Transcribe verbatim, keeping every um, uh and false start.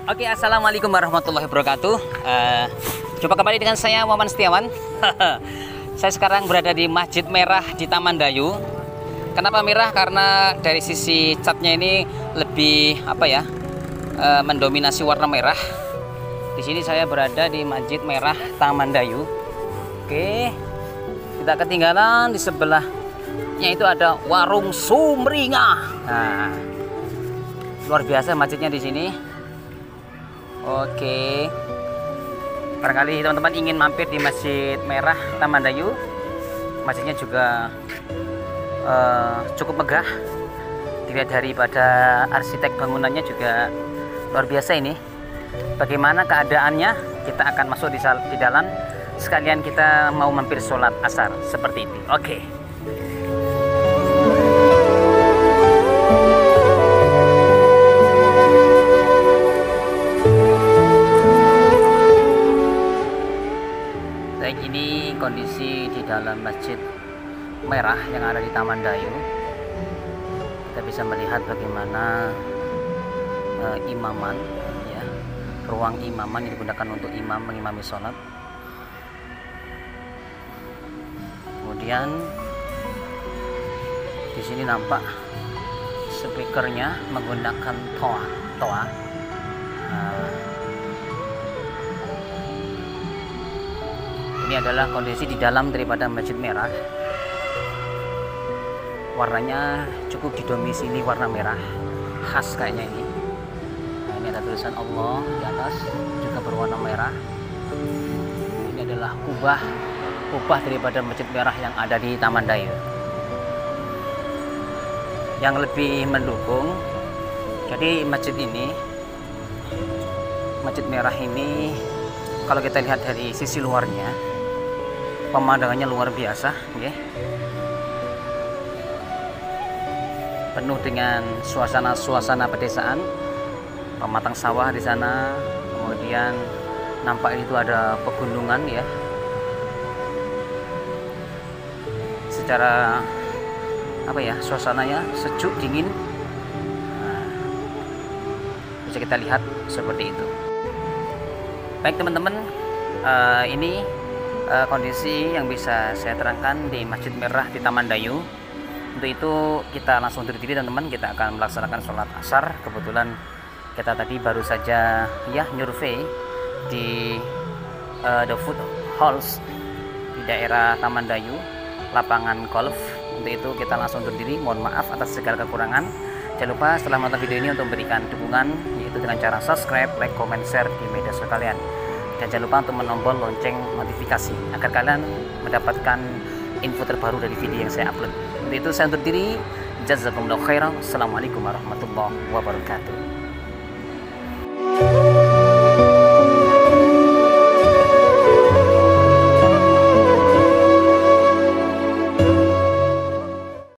Oke, assalamualaikum warahmatullahi wabarakatuh. Uh, Jumpa kembali dengan saya Wawan Setiawan. Saya sekarang berada di Masjid Merah di Taman Dayu. Kenapa merah? Karena dari sisi catnya ini lebih apa ya, uh, mendominasi warna merah. Di sini saya berada di Masjid Merah Taman Dayu. Oke, kita ketinggalan di sebelahnya itu ada Warung Sumringah. Nah, luar biasa masjidnya di sini. Oke, barangkali teman-teman ingin mampir di Masjid Merah Taman Dayu. Masjidnya juga uh, cukup megah. Dilihat daripada arsitek bangunannya juga luar biasa ini. Bagaimana keadaannya? Kita akan masuk di, di dalam. Sekalian kita mau mampir sholat asar seperti itu. Oke. Baik, ini kondisi di dalam Masjid Merah yang ada di Taman Dayu. Kita bisa melihat bagaimana uh, imaman, ya, ruang imaman yang digunakan untuk imam mengimami sholat. Kemudian di sini nampak speakernya menggunakan toa, toa. Nah, ini adalah kondisi di dalam daripada Masjid Merah. Warnanya cukup didomisili warna merah, khas kayaknya ini. Nah, ini ada tulisan Allah di atas, juga berwarna merah. Ini adalah kubah, kubah daripada Masjid Merah yang ada di Taman Dayu. Yang lebih mendukung, jadi masjid ini, Masjid Merah ini, kalau kita lihat dari sisi luarnya, pemandangannya luar biasa, ya. Penuh dengan suasana-suasana pedesaan, pematang sawah di sana, kemudian nampak itu ada pegunungan, ya. Secara apa ya, suasananya sejuk dingin. Nah, bisa kita lihat seperti itu. Baik teman-teman, uh, ini Uh, kondisi yang bisa saya terangkan di Masjid Merah di Taman Dayu. Untuk itu kita langsung berdiri teman-teman, kita akan melaksanakan sholat asar. Kebetulan kita tadi baru saja ya nyurvei di uh, the food halls di daerah Taman Dayu, lapangan golf. Untuk itu kita langsung berdiri, mohon maaf atas segala kekurangan. Jangan lupa setelah menonton video ini untuk memberikan dukungan, yaitu dengan cara subscribe, like, comment, share di media sosial kalian. Dan jangan lupa untuk menombol lonceng notifikasi agar kalian mendapatkan info terbaru dari video yang saya upload. Untuk itu saya undur diri. Jazakumullah khairan. Assalamualaikum warahmatullahi wabarakatuh.